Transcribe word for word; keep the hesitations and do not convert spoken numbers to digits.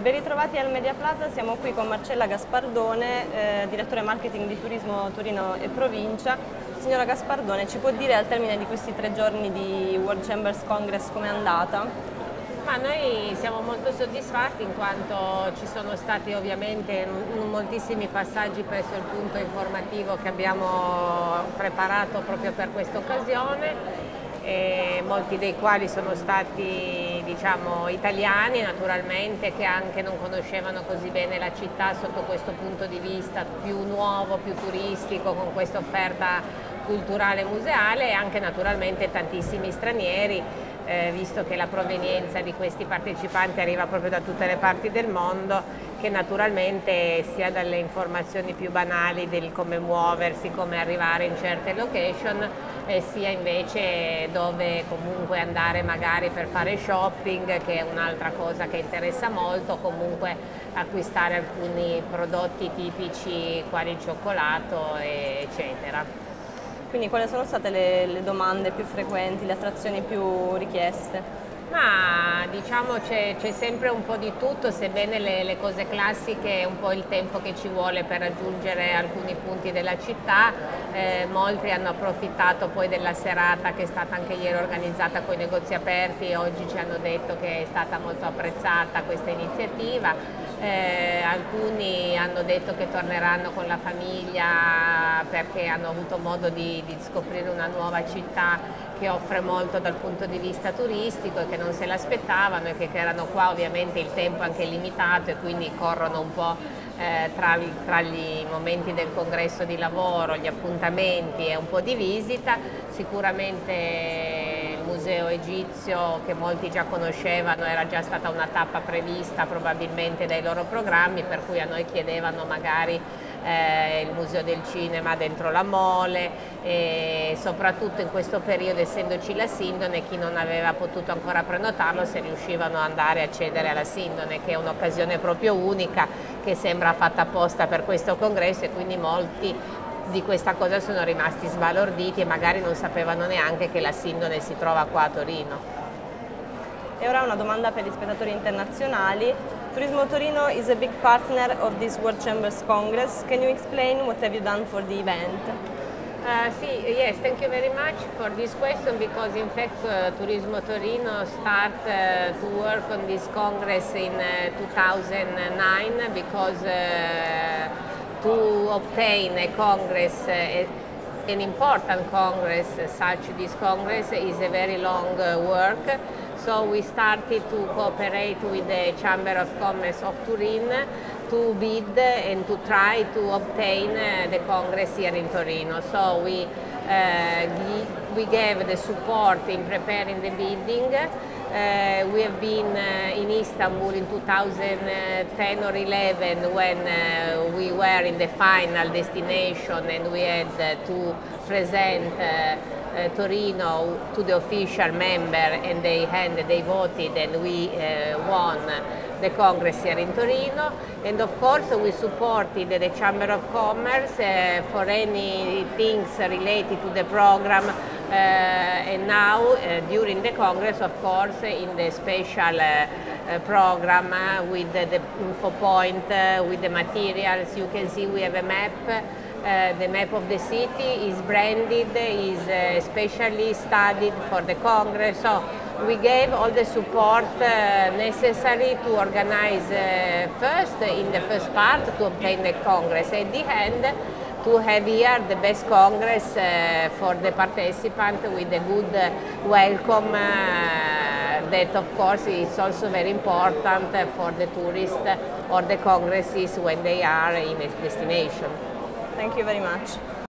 Ben ritrovati al Media Plaza, siamo qui con Marcella Gaspardone, eh, direttore marketing di Turismo Torino e Provincia. Signora Gaspardone, ci può dire al termine di questi tre giorni di World Chambers Congress com'è andata? Ma noi siamo molto soddisfatti in quanto ci sono stati ovviamente moltissimi passaggi presso il punto informativo che abbiamo preparato proprio per questa occasione. E molti dei quali sono stati, diciamo, italiani naturalmente, che anche non conoscevano così bene la città sotto questo punto di vista più nuovo, più turistico, con questa offerta culturale museale, e anche naturalmente tantissimi stranieri, eh, visto che la provenienza di questi partecipanti arriva proprio da tutte le parti del mondo, che naturalmente sia dalle informazioni più banali del come muoversi, come arrivare in certe location, e sia invece dove comunque andare magari per fare shopping, che è un'altra cosa che interessa molto, comunque acquistare alcuni prodotti tipici quali il cioccolato eccetera. Quindi quali sono state le, le domande più frequenti, le attrazioni più richieste? Ma diciamo c'è sempre un po' di tutto, sebbene le, le cose classiche è un po' il tempo che ci vuole per raggiungere alcuni punti della città. Eh, molti hanno approfittato poi della serata che è stata anche ieri organizzata con i negozi aperti, e oggi ci hanno detto che è stata molto apprezzata questa iniziativa. Eh, alcuni hanno detto che torneranno con la famiglia perché hanno avuto modo di, di scoprire una nuova città che offre molto dal punto di vista turistico e che non se l'aspettavano, e che, che erano qua. Ovviamente il tempo è anche limitato e quindi corrono un po' eh, tra, tra gli momenti del congresso di lavoro, gli appuntamenti e un po' di visita. Sicuramente il museo egizio, che molti già conoscevano, era già stata una tappa prevista probabilmente dai loro programmi, per cui a noi chiedevano magari eh, il museo del cinema dentro la Mole, e soprattutto in questo periodo, essendoci la Sindone, chi non aveva potuto ancora prenotarlo, se riuscivano ad andare a accedere alla Sindone, che è un'occasione proprio unica, che sembra fatta apposta per questo congresso, e quindi molti di questa cosa sono rimasti sbalorditi e magari non sapevano neanche che la Sindone si trova qua a Torino. E ora una domanda per gli spettatori internazionali. Turismo Torino is a big partner of this World Chambers Congress. Can you explain what have you done for the event? Uh, see, yes, thank you very much for this question, because in fact uh, Turismo Torino started uh, to work on this congress in uh, two thousand nine, because uh, to obtain a congress, uh, an important congress such this congress, is a very long uh, work. So we started to cooperate with the Chamber of Commerce of Turin to bid and to try to obtain uh, the congress here in Torino. So we, uh, we gave the support in preparing the bidding. Uh, we have been uh, in Istanbul in two thousand ten or eleven, when uh, we were in the final destination, and we had uh, to present uh, uh, Torino to the official member, and they, and they voted, and we uh, won the Congress here in Torino. And of course we supported the Chamber of Commerce uh, for any things related to the program, uh, and now uh, during the Congress, of course, in the special uh, uh, program uh, with the, the info point, uh, with the materials. You can see we have a map. Uh, the map of the city is branded, is uh, specially studied for the Congress. So we gave all the support uh, necessary to organize uh, first, in the first part, to obtain the Congress. At the end, to have here the best Congress uh, for the participant, with a good uh, welcome. Uh, that of course is also very important for the tourists or the congresses when they are in a destination. Thank you very much.